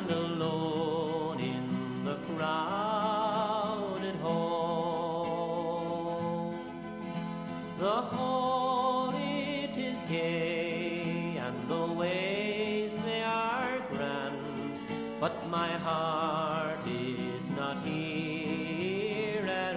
alone in the crowded hall. The hall, it is gay, and the ways they are grand, but my heart is not here at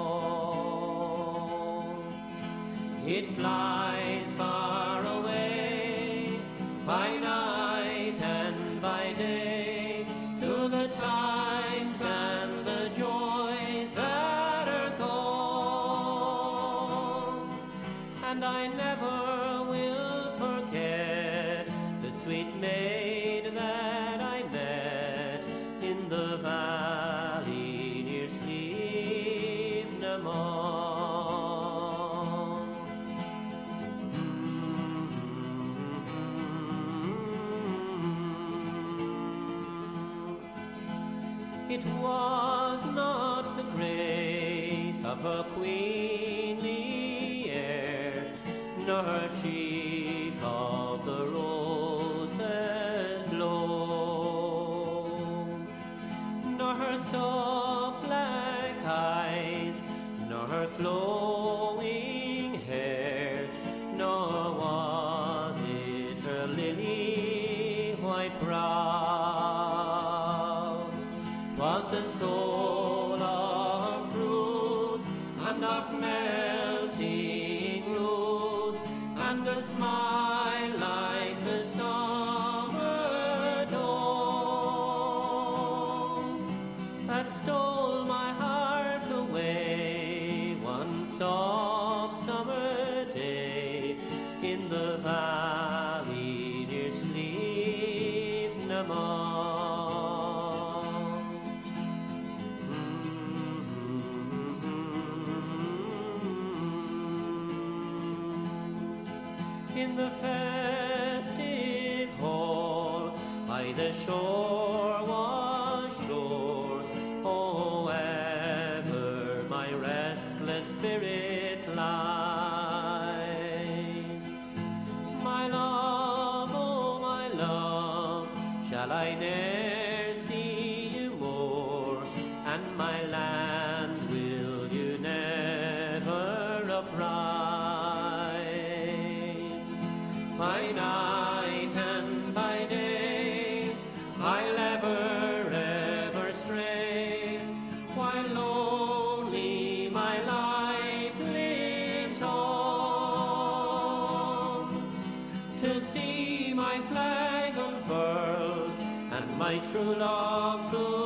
all. It flies far away by night and by day to the times and the joys that are gone, and I never will forget the sweet maid that I met in the valley near Slievenamon. It was not the grace of her queenly air, nor her cheek of the roses blow, nor her soft black eyes, nor her flowing hair, nor was it her lily white brow. 'Twas the soul of truth and of melting ruth, and a smile like the summer dawn, that stole my heart away one soft summer day in the valley near Slievenamon. In the festive hall by the shore was sure, oh, ever my restless spirit lies. My love, oh my love, shall I ne'er see you more, and my land will you never uprise? By night and by day I'll ever stray, while lonely my life lives on, to see my flag unfurled and my true love to